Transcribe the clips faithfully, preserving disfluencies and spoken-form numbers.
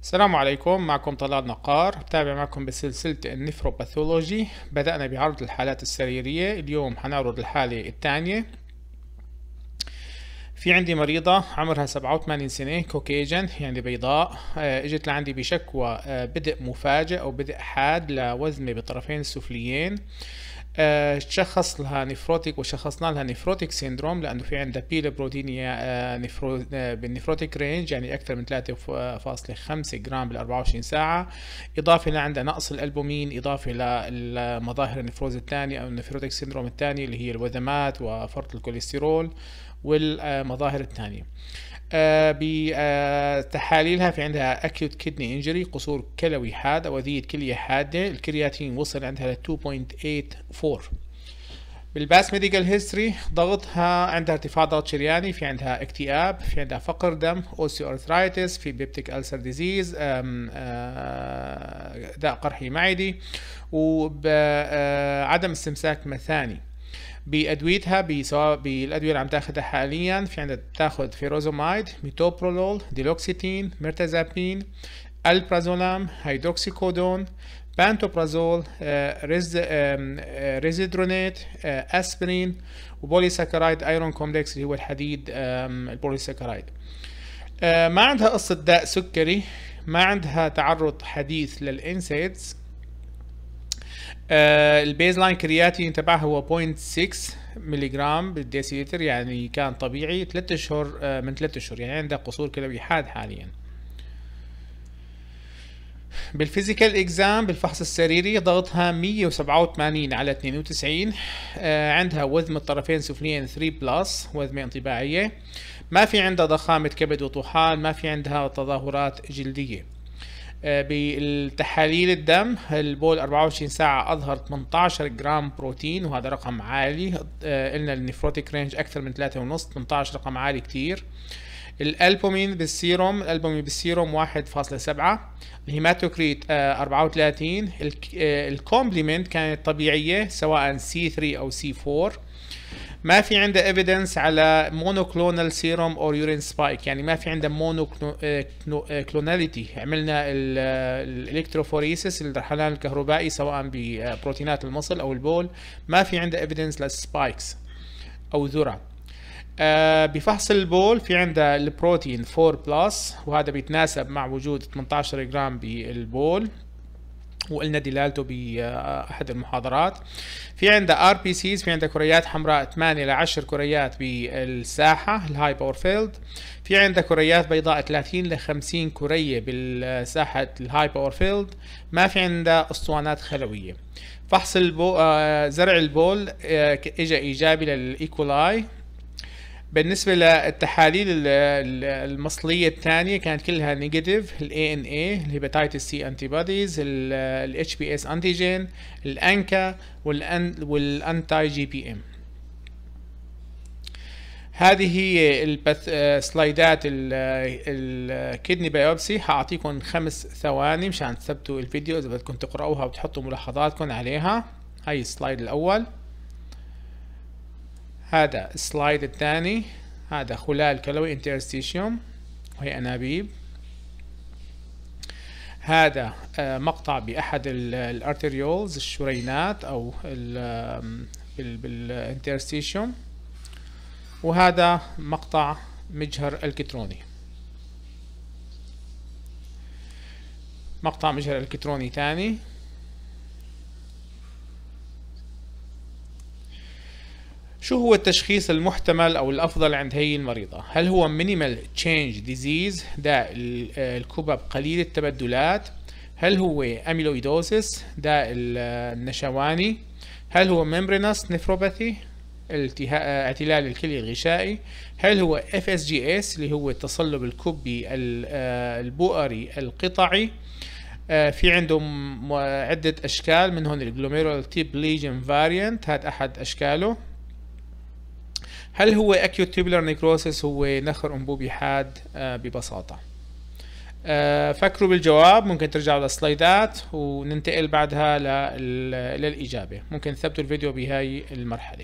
السلام عليكم، معكم طلال نقار. بتابع معكم بسلسلة النفروباثولوجي. بدأنا بعرض الحالات السريرية. اليوم حنعرض الحالة الثانية. في عندي مريضة عمرها سبعة وثمانين سنة، كوكيجن يعني بيضاء. آه، اجت لعندي بشكوى آه، بدء مفاجئ او بدء حاد لوزمة بالطرفين السفليين. آه، شخص لها نفروتيك وشخصنا لها نفروتيك سيندروم لانه في عندها بيلا بروتينيا آه، نفرو آه، بالنفروتيك رينج، يعني اكثر من ثلاثة فاصلة خمسة جرام بال أربعة وعشرين ساعة. اضافه لعندها نقص الالبومين، اضافه للمظاهر النفروز الثانيه او النفروتيك سيندروم الثاني اللي هي الوذمات وفرط الكوليسترول والمظاهر الثانيه. آه بتحاليلها في عندها acute kidney injury، قصور كلوي حاد أو أذية كلية حادة. الكرياتين وصل عندها ل اثنين فاصلة ثمانية وأربعين. بالباس ميديكال هيستوري ضغطها عندها ارتفاع ضغط شرياني، في عندها اكتئاب، في عندها فقر دم، اوسيو ارثرايتس، في بيبتيك ألسر ديزيز، داء قرحي معدي، وعدم استمساك مثاني. بأدويتها سواء بالأدوية اللي عم تاخدها حاليا، في عندها بتاخد فيروزومايد، ميتوبرولول، ديلوكسيتين، ميرتازابين، البرازولام، هيدروكسيكودون، بانتوبرازول، ريز ريزيدرونيت، اسبرين، وبوليساكرايد ايرون كومبلكس اللي هو الحديد البوليساكرايد. ما عندها قصة داء سكري، ما عندها تعرض حديث للإنسيدز. آه البيز لاين كرياتين تبعها هو صفر فاصلة ستة ملي جرام بالديسيلتر، يعني كان طبيعي ثلاثة اشهر آه من ثلاثة اشهر، يعني عندها قصور كلوي حاد حاليا. بالفيزيكال اكزام بالفحص السريري ضغطها مية وسبعة وثمانين على اثنين وتسعين. آه عندها وذم الطرفين سفليين ثلاثة بلس، وذمة انطباعية. ما في عندها ضخامة كبد وطحال، ما في عندها تظاهرات جلدية. بالتحاليل الدم البول أربعة وعشرين ساعة أظهر ثمانية عشر جرام بروتين، وهذا رقم عالي. قلنا النفروتيك رينج أكثر من ثلاثة ونص، ثمانية عشر رقم عالي كتير. الألبومين بالسيروم الألبومين بالسيروم واحد فاصلة سبعة. الهيماتوكريت أربعة وثلاثين. الكومبليمنت كانت طبيعية سواء سي ثلاثة أو سي أربعة. ما في عنده ايفيدنس على مونوكلونال سيروم او يورين سبايك، يعني ما في عنده مونوكلوناليتي. عملنا الالكتروفوريسيس الرحلان الكهربائي سواء ببروتينات المصل او البول، ما في عنده ايفيدنس للسبايكس او ذرة. آه بفحص البول في عنده البروتين أربعة بلس، وهذا بيتناسب مع وجود ثمانية عشر جرام بالبول، وقلنا دلالته بأحد المحاضرات. في عندها ار بي سيز، في عندها كريات حمراء ثمانية إلى عشر كريات بالساحة الهاي باور فيلد. في عندها كريات بيضاء ثلاثين إلى خمسين كرية بالساحة الهاي باور فيلد. ما في عندها اسطوانات خلوية. فحص البول آه زرع البول آه اجى ايجابي للايكولاي. بالنسبة للتحاليل المصلية الثانية كانت كلها نيجاتيف، ال إيه إن إيه، الهيباتيتس سي انتي بوديز، ال اتش بي اس انتيجين، الانكا، والانتاي جي بي ام. هذه هي البث سلايدات الكدني بايوبسي. هعطيكم خمس ثواني مشان تثبتوا الفيديو اذا بدكم تقرأوها وتحطوا ملاحظاتكم عليها. هاي السلايد الاول، هذا السلايد الثاني، هذا خلال كلوي انترستيشيوم وهي انابيب. هذا مقطع باحد الارتريولز الشرينات او بالانترستيشيوم. وهذا مقطع مجهر الكتروني، مقطع مجهر الكتروني ثاني. شو هو التشخيص المحتمل او الافضل عند هي المريضة؟ هل هو مينيمال تشينج ديزيز، داء الكبب قليل التبدلات؟ هل هو اميلويدوسيس، داء النشواني؟ هل هو ممبرينس نفروباثي، اعتلال الكلي الغشائي؟ هل هو اف اس جي اس اللي هو التصلب الكبي البؤري القطعي؟ في عندهم عدة اشكال، منهم الجلوميرول تيب ليجن فاريانت، هذا احد اشكاله. هل هو acute tubular necrosis، هو نخر انبوبي حاد ببساطة؟ فكروا بالجواب، ممكن ترجعوا للسلايدات وننتقل بعدها للإجابة. ممكن تثبتوا الفيديو بهاي المرحلة.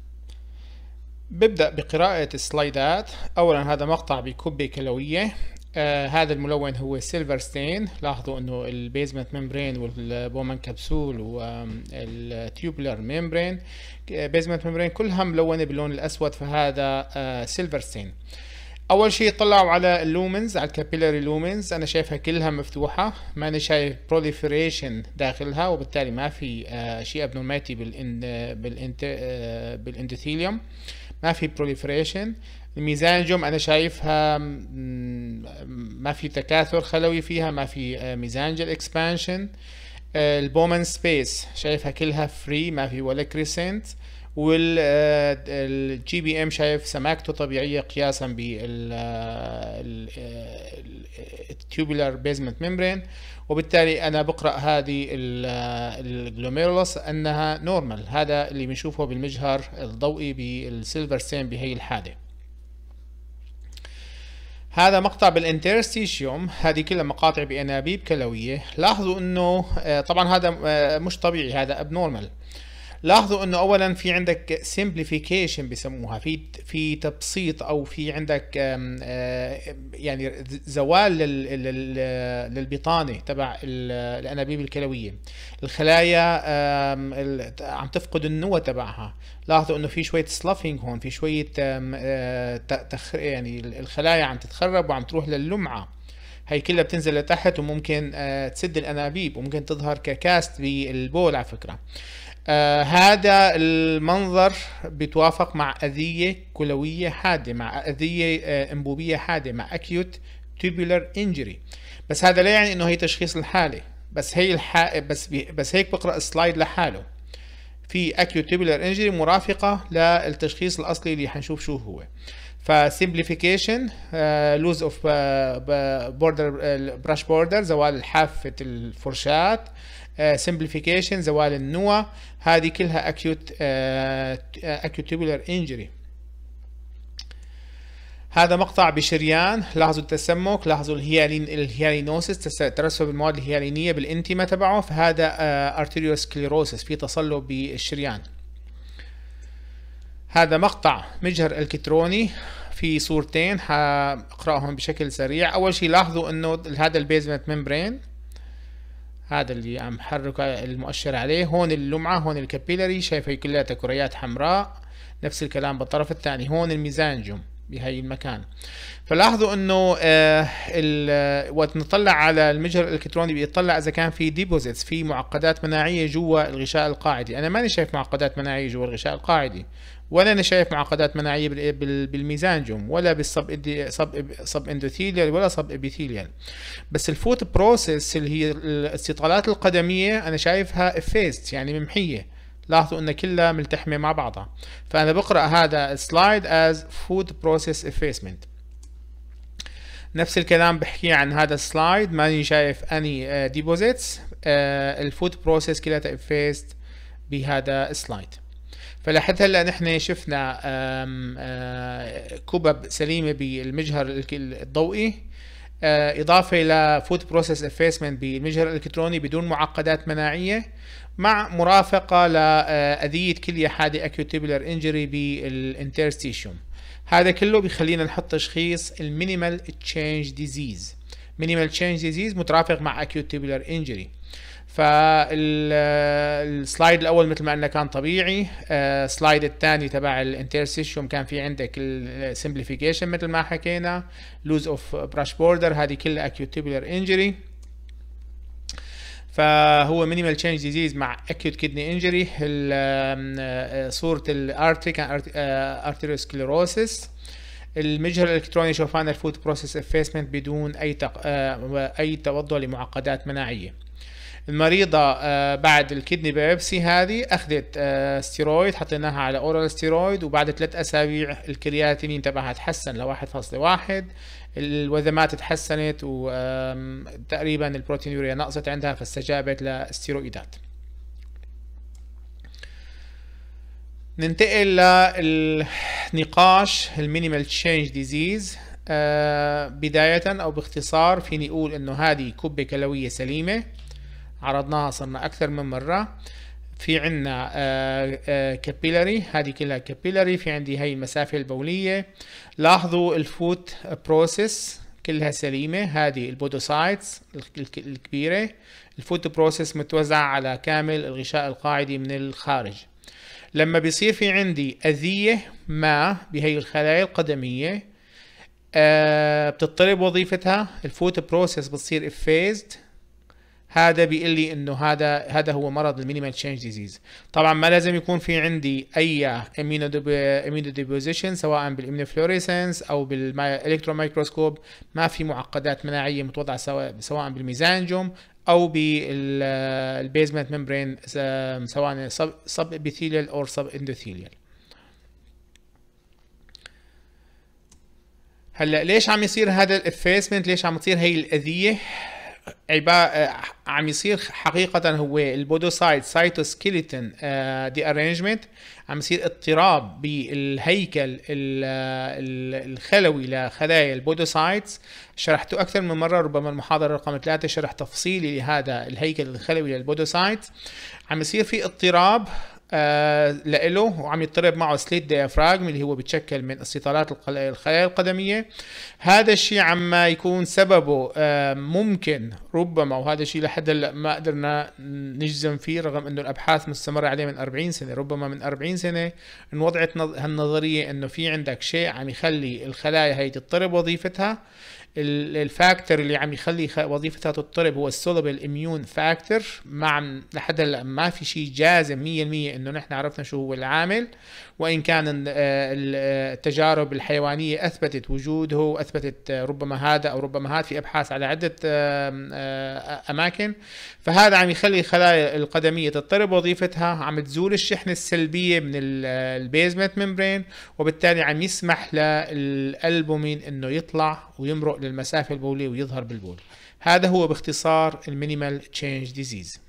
ببدأ بقراءة السلايدات. أولا هذا مقطع بكبة كلوية. آه هذا الملون هو سيلفر ستين. لاحظوا انه البيزمنت ممبرين والبومان كبسول والتيوبولار ممبرين بيزمنت ممبرين كلها ملونه باللون الاسود، فهذا آه سيلفر ستين. اول شيء طلعوا على اللومنز، على الكابيلاري لومنز، انا شايفها كلها مفتوحه، ما انا شايف بروليفريشن داخلها، وبالتالي ما في آه شيء ابنورماليتي بالإن بالإنت آه بالاندوثيليوم، ما في بروليفريشن. الميزانجوم انا شايفها ما في تكاثر خلوي فيها، ما في ميزانجل اكسبانشن. البومان سبيس شايفها كلها فري، ما في ولا كريسنت. والجي بي ام شايف سماكته طبيعيه قياسا بالتيوبولار بيزمنت ممبرين، وبالتالي انا بقرا هذه الجلوميرولوس انها نورمال. هذا اللي بنشوفه بالمجهر الضوئي بالسيلفر ستين بهي الحاله. هذا مقطع بالانترستيشيوم، هذه كلها مقاطع بانابيب كلويه. لاحظوا انه طبعا هذا مش طبيعي، هذا ابنورمال. لاحظوا انه اولا في عندك سمبليفيكيشن بسموها، في في تبسيط، او في عندك يعني زوال للبطانه تبع الانابيب الكلويه. الخلايا عم تفقد النوى تبعها. لاحظوا انه في شويه سلافينج هون، في شويه يعني الخلايا عم تتخرب وعم تروح لللمعه، هي كلها بتنزل لتحت وممكن تسد الانابيب وممكن تظهر ككاست بالبول على فكره. آه هذا المنظر بيتوافق مع أذية كلوية حادة، مع أذية آه انبوبية حادة، مع acute tubular injury. بس هذا لا يعني انه هي تشخيص الحالة، بس هي الح... بس بي... بس هيك بقرأ السلايد لحاله. في acute tubular injury مرافقة للتشخيص الأصلي اللي حنشوف شو هو. فسيمبليفيكيشن، لوز اوف بوردر براش بوردر، زوال حافة الفرشاة. سمبليفيكيشن، زوال النوى، هذه كلها acute acute tubular injury. هذا مقطع بشريان، لاحظوا التسمك، لاحظوا الهيالين الهيالينوسيس، ترسب المواد الهيالينيه بالانتما تبعه، فهذا ارتيريوسكليروسيس، في تصلب بالشريان. هذا مقطع مجهر الكتروني في صورتين، حاقراهم بشكل سريع. اول شيء لاحظوا انه هذا البيزمنت ممبرين، هذا اللي عم حرك المؤشر عليه، هون اللمعة، هون الكابيلاري، شايف هي كلها كريات حمراء. نفس الكلام بالطرف الثاني، هون الميزانجوم بهي المكان. فلاحظوا انه آه وقت نطلع على المجهر الالكتروني بيطلع اذا كان في ديبوزيتس، في معقدات مناعيه جوا الغشاء القاعدي. انا ماني شايف معقدات مناعيه جوا الغشاء القاعدي، ولا انا شايف معقدات مناعيه بالميزانجوم، ولا بالصب صب صب اندوثيليال، ولا صب ابيثيليال. بس الفوت بروسيس اللي هي الاستطالات القدميه انا شايفها افيست، يعني ممحيه. لاحظوا ان كلها ملتحمه مع بعضها. فانا بقرا هذا السلايد از فود بروسيس افيسمنت. نفس الكلام بحكي عن هذا السلايد، ماني شايف اني ديبوزيتس، الفود بروسيس كلها افيست بهذا السلايد. فلحد هلا نحن شفنا كبب سليمه بالمجهر الضوئي، اضافه لفود بروسيس افيسمنت بالمجهر الالكتروني بدون معقدات مناعيه، مع مرافقه لاذيه كليه حاده acute tubular injury بالانترستيشيوم. هذا كله بيخلينا نحط تشخيص المينيمال تشينج ديزيز. مينيمال تشينج ديزيز مترافق مع acute tubular injury. فالسلايد الاول مثل ما قلنا كان طبيعي. السلايد الثاني تبع الانترستيشيوم كان في عندك السمبليفيكيشن مثل ما حكينا، لوز اوف براش بوردر، هذه كلها acute tubular injury. فهو مينيمال تشينج ديزيز مع acute kidney injury. صورة الارتري كان ارتيريوسكليروسيس. المجهر الالكتروني شوفان الفود بروسيس افيسمنت بدون اي تق... اي توضع لمعقدات مناعيه. المريضة بعد الكدني بايوبسي هذه أخذت ستيرويد، حطيناها على أورال ستيرويد، وبعد ثلاث أسابيع الكرياتينين تبعها تحسن لواحد فاصلة واحد، الوذمات تحسنت، وتقريبا البروتينوريا نقصت عندها، فاستجابت للستيرويدات. ننتقل للنقاش المينيمال تشينج ديزيز. بداية أو باختصار فيني أقول إنه هذه كبة كلوية سليمة، عرضناها صرنا أكثر من مرة. في عنا كابيلاري، هذه كلها كابيلاري. في عندي هي المسافة البولية. لاحظوا الفوت بروسيس كلها سليمة. هذه البودوسايتس الكبيرة، الفوتو بروسيس متوزعة على كامل الغشاء القاعدي من الخارج. لما بيصير في عندي أذية ما بهي الخلايا القدمية آه بتضطرب وظيفتها، الفوتو بروسيس بتصير افيزد. هذا بيقول لي انه هذا هذا هو مرض المينيمال تشينج ديزيز. طبعا ما لازم يكون في عندي اي امينو ديبوزيشن سواء بالامينوفلوريسنس او بالالكترون مايكروسكوب، ما في معقدات مناعيه متوضعه سواء سواء بالميزانجوم او بالبيزمنت ممبرين سواء سب ابيثيليال او سب اندوثيليال. هلا ليش عم يصير هذا الافيسمنت؟ ليش عم تصير هي الاذيه؟ عبارة عم يصير حقيقة هو البودوسايت سايتوسكيلتون دي ارينجمنت، عم يصير اضطراب بالهيكل الخلوي لخلايا البودوسايتس. شرحته أكثر من مرة، ربما المحاضرة رقم ثلاثة شرح تفصيلي لهذا الهيكل الخلوي للبودوسايتس. عم يصير في اضطراب آه لإله، وعم يضطرب معه سليت ديافراغم اللي هو بيتشكل من استطالات الخلايا القدمية. هذا الشيء عم يكون سببه آه ممكن ربما، وهذا الشيء لحد هلا ما قدرنا نجزم فيه رغم انه الابحاث مستمرة عليه من أربعين سنة، ربما من أربعين سنة انوضعت هالنظرية انه في عندك شيء عم يخلي الخلايا هي تضطرب وظيفتها. الفاكتور اللي عم يخلي وظيفتها تضطرب هو السولوبل اميون فاكتور. ما لحد هلا ما في شيء جازم مية بالمية انه نحن عرفنا شو هو العامل، وان كان التجارب الحيوانيه اثبتت وجوده واثبتت ربما هذا او ربما هذا في ابحاث على عده اماكن. فهذا عم يخلي الخلايا القدميه تضطرب وظيفتها، عم تزول الشحنه السلبيه من البيزمنت ممبرين، وبالتالي عم يسمح للالبومين انه يطلع ويمرق للمسافه البوليه ويظهر بالبول. هذا هو باختصار المينيمال تشينج ديزيز.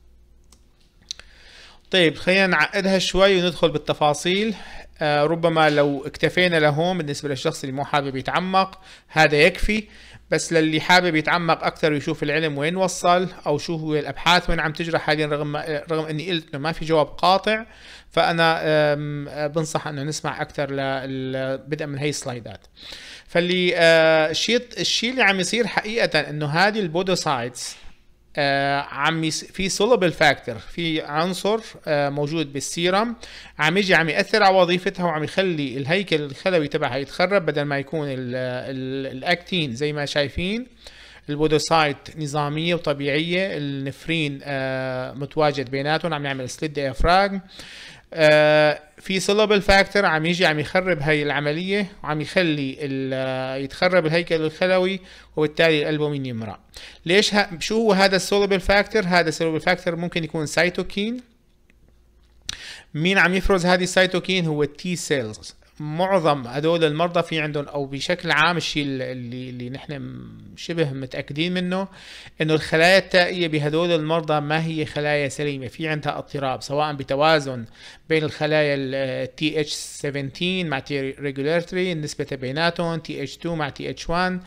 طيب خلينا نعقدها شوي وندخل بالتفاصيل. آه ربما لو اكتفينا لهون بالنسبة للشخص اللي مو حابب يتعمق هذا يكفي، بس للي حابب يتعمق أكثر ويشوف العلم وين وصل أو شو هو الأبحاث وين عم تجرى حاليا، رغم رغم إني قلت إنه ما في جواب قاطع، فأنا بنصح إنه نسمع أكثر بدءا من هي السلايدات. فاللي آه الشيء الشيء اللي عم يصير حقيقة إنه هذه البودوسايتس آه عم يس... في سولوبل فاكتور، في عنصر آه موجود بالسيرم عم يجي عم ياثر على وظيفتها، وعم يخلي الهيكل الخلوي تبعها يتخرب. بدل ما يكون ال... ال... الاكتين زي ما شايفين البودوسايت نظاميه وطبيعيه، النفرين آه متواجد بيناتهم عم يعمل سليت ديافراغم. آه في سولوبل فاكتور عم يجي عم يخرب هاي العملية، وعم يخلي يتخرب الهيكل الخلوي، وبالتالي الألبومين يمرق. ليش ها شو هو هذا السولوبل فاكتور؟ هذا السولوبل فاكتور ممكن يكون سيتوكين. مين عم يفرز هذه السيتوكين؟ هو التي سيلز. معظم هدول المرضى في عندهم، او بشكل عام الشيء اللي اللي نحن شبه متاكدين منه انه الخلايا التائيه بهدول المرضى ما هي خلايا سليمه، في عندها اضطراب سواء بتوازن بين الخلايا التي اتش سبعتاشر مع تي ريجولاتوري، النسبه بيناتهم تي اتش اثنين مع تي اتش واحد.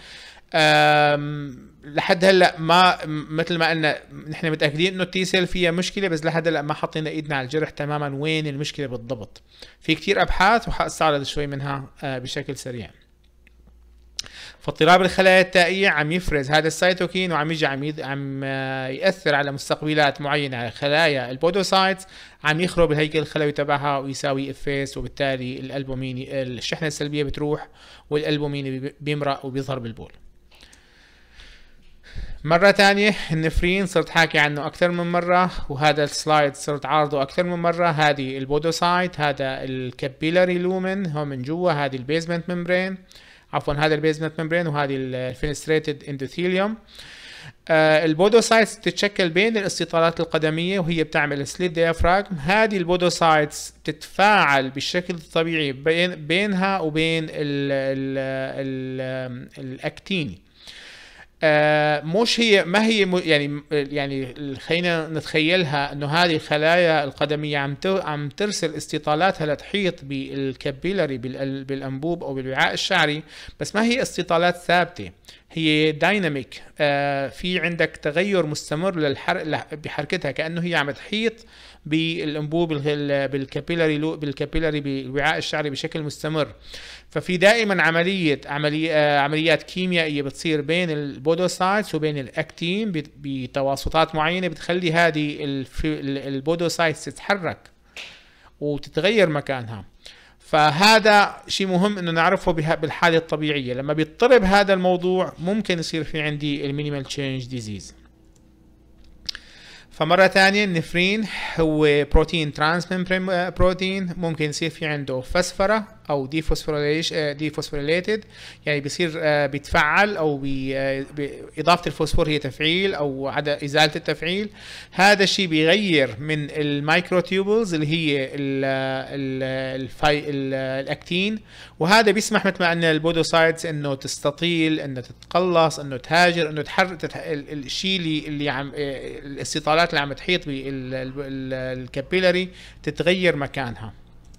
لحد هلا ما مثل ما قلنا نحن متاكدين انه التي سيل فيها مشكله، بس لحد هلا ما حطينا ايدنا على الجرح تماما وين المشكله بالضبط. في كتير ابحاث وحاستعرض شوي منها بشكل سريع. فاضطراب الخلايا التائيه عم يفرز هذا السيتوكين، وعم يجي عم عم ياثر على مستقبلات معينه على خلايا البودوسايتس، عم يخرب الهيكل الخلوي تبعها ويساوي افيس، وبالتالي الالبومين الشحنه السلبيه بتروح والالبومين بيمرق وبيظهر بالبول. مرة تانية النفرين صرت حاكي عنه أكثر من مرة، وهذا السلايد صرت عارضه أكثر من مرة. هذه البودوسايت، هذا الكابيلاري لومن هو من جوا، هذه البيزمنت ممبرين، عفوا هذا البيزمنت ممبرين، وهذه الفينستريتد اندوثيليوم. آه البودوسايتس تتشكل بين الاستطالات القدمية وهي بتعمل سليت ديافراغم. هذه البودوسايتس تتفاعل بالشكل الطبيعي بين بينها وبين ال ال ال الاكتين. آه مش هي ما هي يعني يعني خلينا نتخيلها انه هذه الخلايا القدميه عم عم ترسل استطالاتها لتحيط بالكابيلاري بالانبوب او بالوعاء الشعري، بس ما هي استطالات ثابته. هي دايناميك، آه في عندك تغير مستمر للحر بحركتها، كأنه هي عم تحيط بالانبوب بالكابيلاري بالكابيلاري بالوعاء الشعري بشكل مستمر. ففي دائما عمليه عملي آه عمليات كيميائيه بتصير بين البودوسايتس وبين الاكتين بتواسطات معينه بتخلي هذه البودوسايتس تتحرك وتتغير مكانها. فهذا شيء مهم انه نعرفه بالحالة الطبيعية. لما بيضطرب هذا الموضوع ممكن يصير في عندي المينيمال تشينج ديزيز. فمرة ثانية النفرين هو بروتين ترانسممبرين بروتين، ممكن يصير في عنده فسفرة او ديفوسفوريليتد، يعني بيصير بيتفعل او بإضافة الفوسفور هي تفعيل او عدم ازالة التفعيل. هذا الشيء بيغير من المايكروتيوبلز اللي هي ال ال الفاي الاكتين، وهذا بيسمح مثل ما قلنا البودوسايتس انه تستطيل، انه تتقلص، انه تهاجر، انه تحرك الشيء اللي اللي عم الاستطالات اللي عم تحيط بالكابيلاري تتغير مكانها.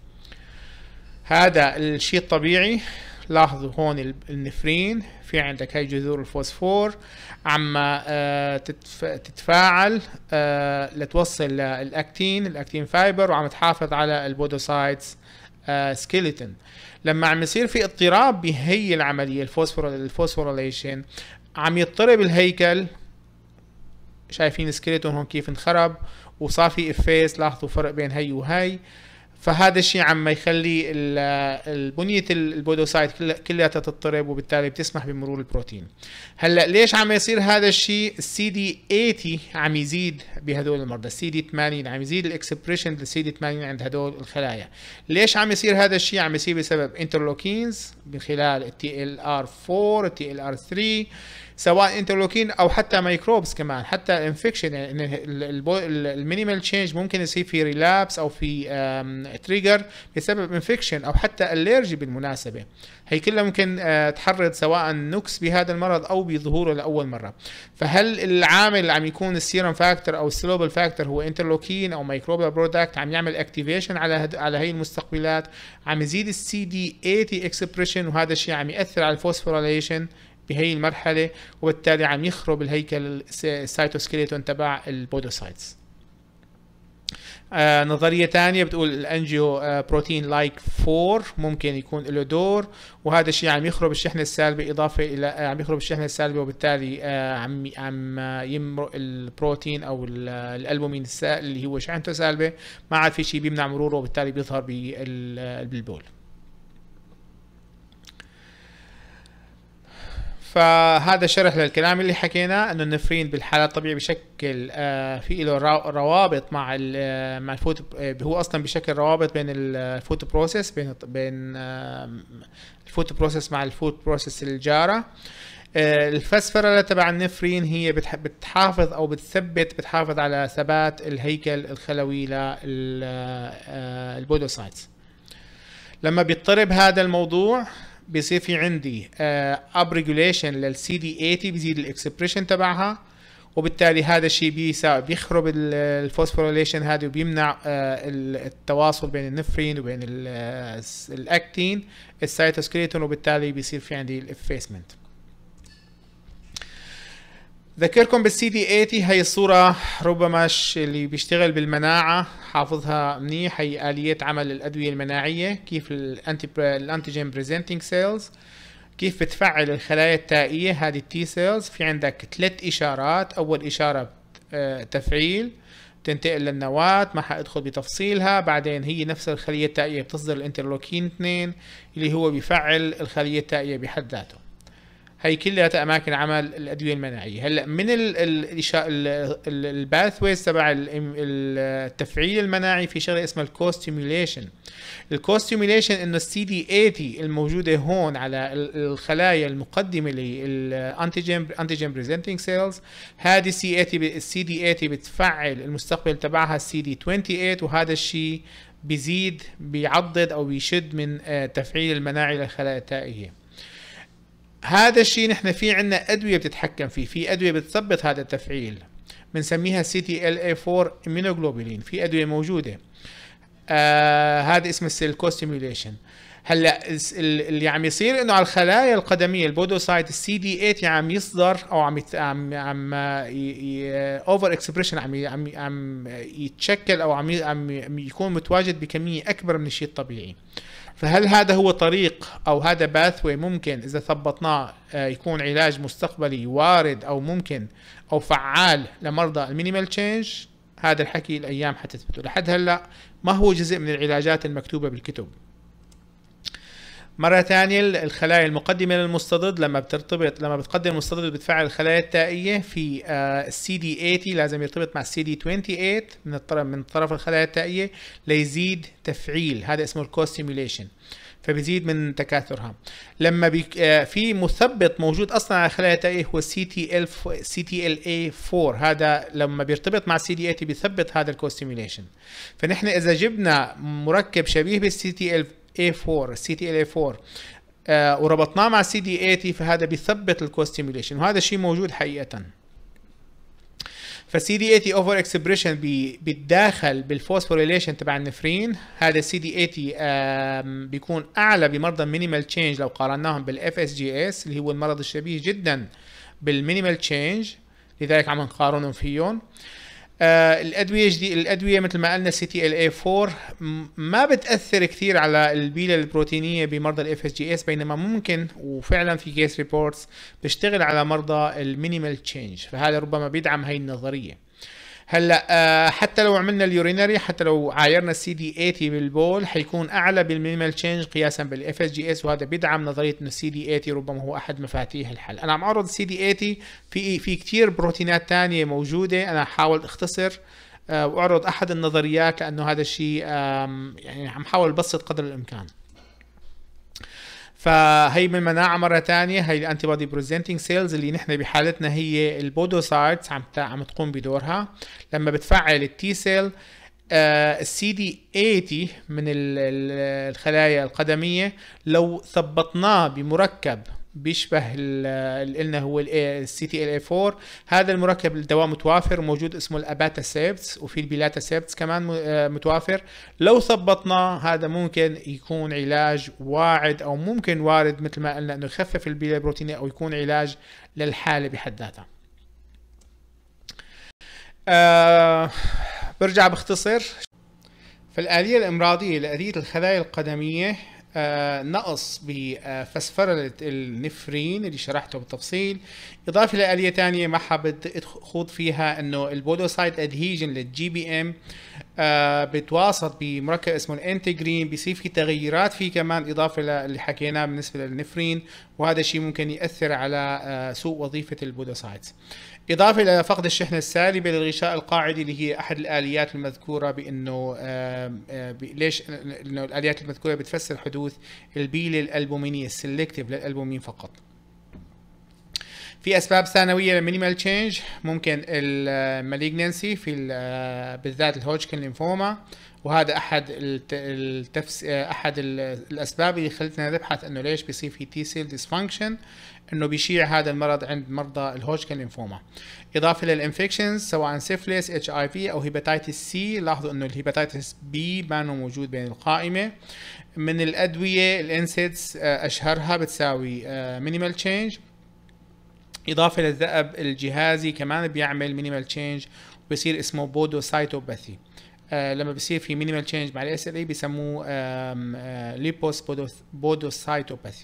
هذا الشيء الطبيعي. لاحظوا هون النفرين في عندك هاي جذور الفوسفور عم آه تتفاعل آه لتوصل للاكتين الاكتين فايبر، وعم تحافظ على البودوسايتس آه سكيلتون. لما عم يصير في اضطراب بهي العمليه الفوسفور الفوسفوريليشن عم يضطرب الهيكل. شايفين السكيلتون هون كيف انخرب وصار في افيس. لاحظوا فرق بين هي وهي. فهذا الشيء عم يخلي البنية البودوسايت كلها تضطرب، وبالتالي بتسمح بمرور البروتين. هلا ليش عم يصير هذا الشيء؟ السي دي ثمانين عم يزيد بهدول المرضى، السي دي ثمانين عم يزيد الاكسبريشن للسي دي ثمانين عند هدول الخلايا. ليش عم يصير هذا الشيء؟ عم يصير بسبب انترلوكينز من خلال التي ال ار أربعة التي ال ار ثلاثة، سواء انترلوكين او حتى ميكروبس كمان، حتى الانفكشن. يعني المينيمال تشينج ممكن يصير في ريلابس او في تريجر بسبب انفكشن او حتى الرجي. بالمناسبه هي كلها ممكن تحرض سواء نكس بهذا المرض او بظهوره لاول مره. فهل العامل اللي عم يكون السيرم فاكتور او السلوبل فاكتور هو انترلوكين او ميكروبيال برودكت عم يعمل اكتيفيشن على على هي المستقبلات، عم يزيد السي دي ثمانين اكسبريشن، وهذا الشيء عم ياثر على الفوسفوريليشن بهي المرحلة، وبالتالي عم يخرب الهيكل السيتوسكيلتون تبع البودوسايتس. آه نظرية تانية بتقول الانجيو آه بروتين لايك أربعة ممكن يكون له دور، وهذا الشيء عم يخرب الشحنة السالبة إضافة إلى آه عم يخرب الشحنة السالبة، وبالتالي آه عم عم يمرق البروتين أو الألبومين اللي هو شحنته سالبة، ما عاد في شيء بيمنع مروره، وبالتالي بيظهر بالبول. فهذا شرح للكلام اللي حكيناه، انه النفرين بالحالة الطبيعية بشكل آه في له روابط مع ال مع الفوت، هو اصلا بشكل روابط بين الفوت بروسيس بين بين آه الفوت بروسيس مع الفوت بروسيس الجارة. آه الفسفرة تبع النفرين هي بتحافظ او بتثبت بتحافظ على ثبات الهيكل الخلوي للبودوسايتس. لما بيضطرب هذا الموضوع بيصير في عندي اب ريجوليشن للسي دي ثمانين، بيزيد الاكسبريشن تبعها، وبالتالي هذا الشيء بيساوي بيخرب الفوسفوريليشن هذه، وبيمنع التواصل بين النفرين وبين الاكتين السيتوسكليتون، وبالتالي بيصير في عندي الافيسمنت. ذكركم بالسي دي ثمانين هي الصورة ربما اللي بيشتغل بالمناعة حافظها منيح، هي آلية عمل الأدوية المناعية، كيف الانتي الانتيجين بريزنتينج سيلز كيف بتفعل الخلايا التائية هذه التي سيلز. في عندك ثلاث إشارات. أول إشارة تفعيل تنتقل للنواة، ما حأدخل بتفصيلها. بعدين هي نفس الخلية التائية بتصدر الانترلوكين اثنين اللي هو بيفعل الخلية التائية بحد ذاته. هي كلها اماكن عمل الادويه المناعيه. هلا من الباثويز تبع التفعيل المناعي في شغله اسمها الكوستيميوليشن. الكوستيميوليشن انه السي دي ثمانين الموجوده هون على الخلايا المقدمه للانتيجين انتيجين بريزنتينج سيلز، هذه السي السي دي ثمانين بتفعل المستقبل تبعها السي دي ثمانية وعشرين، وهذا الشيء بيزيد بيعضد او بيشد من تفعيل المناعي للخلايا التائيه. هذا الشيء نحن في عنا أدوية بتتحكم فيه، في أدوية بتثبط هذا التفعيل بنسميها سي تي ال اي أربعة immunoglobulin، في أدوية موجودة. آه هذا اسمه السيل كوستيميوليشن. هلا اللي عم يصير انه على الخلايا القدميه البودوسايت السي دي ثمانية عم يصدر او عم يت... عم عم اوفر اكسبريشن عم ي... عم عم يتشكل او عم ي... عم يكون متواجد بكميه اكبر من الشيء الطبيعي. فهل هذا هو طريق او هذا باثوي ممكن اذا ثبطناه يكون علاج مستقبلي وارد او ممكن او فعال لمرضى المينيمال تشينج؟ هذا الحكي الايام حتثبته. لحد هلا ما هو جزء من العلاجات المكتوبه بالكتب. مرة ثانية الخلايا المقدمة للمستضد لما بترتبط لما بتقدم المستضد بتفعل الخلايا التائية في السي دي ثمانين لازم يرتبط مع السي دي ثمانية وعشرين من الطرف من طرف الخلايا التائية ليزيد تفعيل، هذا اسمه الكوستيميوليشن، فبيزيد من تكاثرها. لما بيك في مثبط موجود اصلا على الخلايا التائية هو السي تي ال سي تي ال اي أربعة، هذا لما بيرتبط مع السي دي ثمانين بيثبت هذا الكوستيميوليشن. فنحن اذا جبنا مركب شبيه بالسي تي ال إيه أربعة سي تي إل إيه أربعة آه وربطناه مع سي دي ثمانين فهذا بيثبت الكوستيميوليشن، وهذا الشيء موجود حقيقة. فالسي دي ثمانين اوفر اكسبريشن بيتداخل بالفوسفوريليشن تبع النفرين. هذا السي دي ثمانين آه بيكون اعلى بمرضى المينيمال تشينج لو قارناهم بالاف اس جي اس اللي هو المرض الشبيه جدا بالمينيمال تشينج، لذلك عم نقارنهم فيهم. آه الادويه جديد الادويه مثل ما قلنا سي تي ال اي أربعة ما بتاثر كثير على البيله البروتينيه بمرضى الاف اس جي اس، بينما ممكن وفعلا في كيس ريبورتس بيشتغل على مرضى المينيمال تشينج، فهذا ربما بيدعم هي النظريه. هلا آه حتى لو عملنا اليورينري، حتى لو عايرنا السي دي ثمانين بالبول حيكون اعلى بالمينيمال تشينج قياسا بالاف اس جي اس، وهذا بيدعم نظريه انه السي دي ثمانين ربما هو احد مفاتيح الحل. انا عم اعرض السي دي ثمانين في في كثير بروتينات ثانيه موجوده، انا حاول اختصر آه واعرض احد النظريات لانه هذا الشيء آه يعني عم حاول ابسط قدر الامكان. فهي من المناعه مره ثانيه، هي الانتي بودي بريزنتنج سيلز اللي نحن بحالتنا هي البودوسايتس عم عم تقوم بدورها. لما بتفعل التي سيل السي دي ثمانين من الخلايا القدميه لو ثبطناه بمركب بيشبه اللي قلنا هو السي تي ال اي أربعة، هذا المركب الدواء متوافر وموجود اسمه الاباتا سيبتس، وفي البيلاتا سيبتس كمان متوافر. لو ثبطناه هذا ممكن يكون علاج واعد او ممكن وارد مثل ما قلنا انه يخفف البيلا البروتينيه او يكون علاج للحاله بحد ذاتها. أه برجع بختصر. فالآلية الإمراضية لأذية الخلايا القدمية آه نقص بفسفرة النفرين اللي شرحته بالتفصيل، إضافة لآلية ثانية ما حابب خوض فيها إنه البودوسايت أدهيجن للجي بي إم آه بتواصل بمركب اسمه الانتجرين، بيصير في تغيرات فيه كمان إضافة للي حكيناه بالنسبة للنفرين، وهذا الشيء ممكن يأثر على آه سوء وظيفة البودوسايت. إضافة إلى فقد الشحنة السالبة للغشاء القاعدي اللي هي أحد الآليات المذكورة بأنه آه آه ليش إنه الآليات المذكورة بتفسر حدوث البيلة الألبومينية السلكتيف للألبومين فقط. في أسباب ثانوية للمينيمال تشينج، ممكن الماليجنسي في بالذات الهوجكن لينفوما، وهذا أحد التفس أحد الأسباب اللي خلتنا نبحث إنه ليش بيصير في تي سيل ديسفانكشن، انه بيشيع هذا المرض عند مرضى الهوجكن لينفوما. اضافه للانفكشنز سواء سيفليس اتش اي في او هيباتيتس سي، لاحظوا انه الهيباتيتس بي ما موجود بين القائمه. من الادويه الانسيدز اشهرها بتساوي مينيمال تشينج. اضافه للذئب الجهازي كمان بيعمل مينيمال تشينج وبصير اسمه بودوسايتوباثي. آه لما بصير في مينيمال تشينج مع الاس ال اي بيسموه ليبوس بودوسايتوباثي.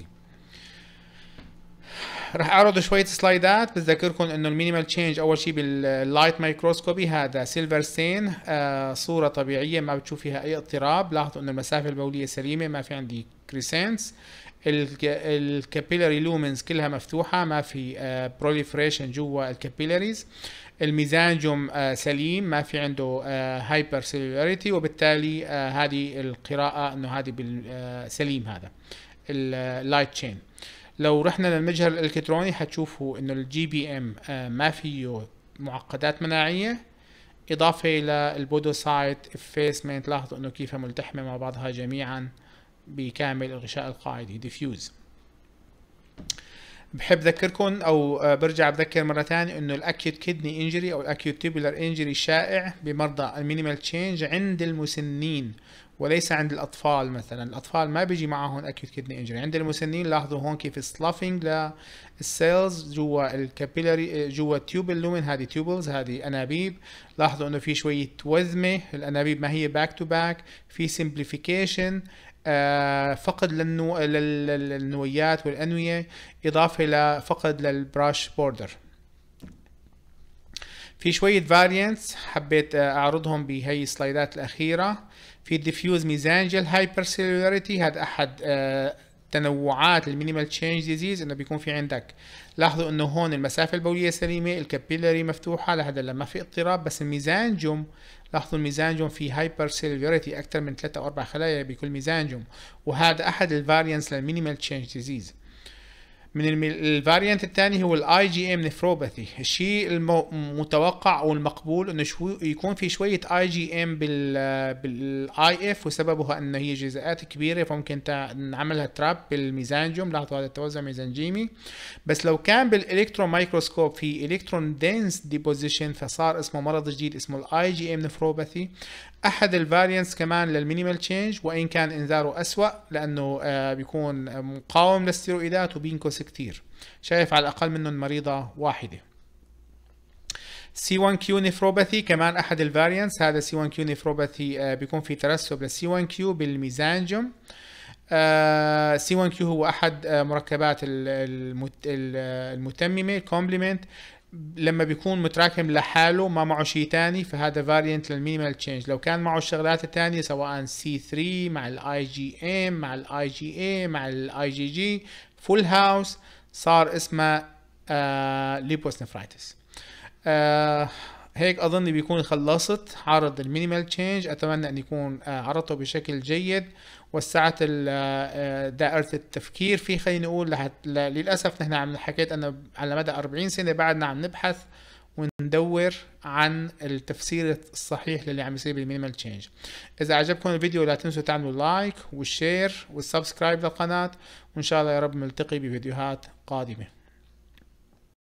راح اعرض شويه سلايدات بتذكركم انه المينيمال تشينج اول شيء باللايت مايكروسكوبي، هذا سيلفر ستين آه صوره طبيعيه ما بتشوف فيها اي اضطراب. لاحظوا انه المسافه البوليه سليمه، ما في عندي كريسنس، الكابيلاري لومنز كلها مفتوحه، ما في آه بروليفريشن جوا الكابيلاريز. الميزانجوم آه سليم، ما في عنده آه هايبر سيلولاريتي، وبالتالي آه هذه القراءه انه هذه سليم هذا اللايت تشين. لو رحنا للمجهر الالكتروني حتشوفوا انه الجي بي ام ما فيه معقدات مناعيه. اضافه الى البودوسايت افيسمنت، لاحظوا انه كيف ملتحمه مع بعضها جميعا بكامل الغشاء القاعدي ديفيوز. بحب اذكركم او برجع بذكر مره ثانيه انه الاكيوت كدني انجري او الاكيوت تيبولار انجري شائع بمرضى المينيمال تشينج عند المسنين، وليس عند الاطفال. مثلا الاطفال ما بيجي معهم acute kidney injury. عند المسنين لاحظوا هون كيف سلافينج للسيلز جوا الكابيلاري جوا التيوبل لومن، هذه تيوبلز، هذه انابيب. لاحظوا انه في شويه وذمه، الانابيب ما هي باك تو باك، في سمبليفيكيشن، آه فقد للنو... للنويات والانويه، اضافه لفقد للبراش بوردر. في شويه فاريانتس حبيت اعرضهم بهي السلايدات الاخيره. في diffuse mesangial hypercellularity، هذا احد آه تنوعات المينيمال تشينج ديزيز، انه بيكون في عندك، لاحظوا انه هون المسافه البوليه سليمه، الكابيلاري مفتوحه، لهذا لما في اضطراب، بس الميزانجوم، لاحظوا الميزانجوم في هايبر سيلولاريتي، اكثر من ثلاثة او أربعة خلايا بكل ميزانجوم، وهذا احد الفاريانتس للمينيمال تشينج ديزيز. من الفاريانت الثاني هو الاي جي ام نفروباثي. الشيء المتوقع او المقبول انه شو يكون في شويه اي جي ام بال بالاي اف، وسببها انه هي جزيئات كبيره فممكن نعملها تراب بالميزانجوم. لاحظوا هذا التوزع ميزانجيمي. بس لو كان بالالكترون مايكروسكوب في الكترون دينس ديبوزيشن فصار اسمه مرض جديد اسمه الاي جي ام نفروباثي. احد الفاريانتس كمان للمينيمال تشينج، وان كان انذاره اسوأ لانه آه بيكون مقاوم للستيرويدات وبينكس كتير. شايف على الاقل منهم مريضه واحده. سي وان كيو نفروباثي كمان احد الفاريانتس. هذا سي وان كيو نفروباثي آه بيكون في ترسب للسي وان كيو بالميزانجوم. آه سي وان كيو هو احد آه مركبات المت المتممه الكومبلمنت، لما بيكون متراكم لحاله ما معه شيء تاني فهذا فاريانت للمينيمال تشينج. لو كان معه الشغلات التانية سواء سي ثري مع الاي جي ام مع الاي جي اي مع الاي جي جي فول هاوس صار اسمه آه ليبوس نفرايتس. آه هيك اظن بيكون خلصت عرض المينيمال تشينج. اتمنى ان يكون آه عرضته بشكل جيد، وسعت دائرة التفكير فيه. خلينا نقول لحد للأسف نحن عم حكيت أنه على مدى أربعين سنة بعدنا عم نبحث وندور عن التفسير الصحيح للي عم يصير بالمينيمال تشينج. إذا عجبكم الفيديو لا تنسوا تعملوا لايك والشير والسبسكرايب للقناة، وإن شاء الله يا رب نلتقي بفيديوهات قادمة.